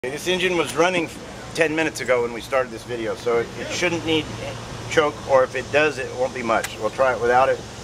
This engine was running 10 minutes ago when we started this video, so it shouldn't need choke, or if it does, it won't be much. We'll try it without it.